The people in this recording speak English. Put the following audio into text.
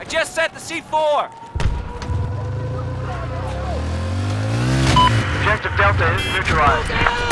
just set the C4! Objective Delta is neutralized.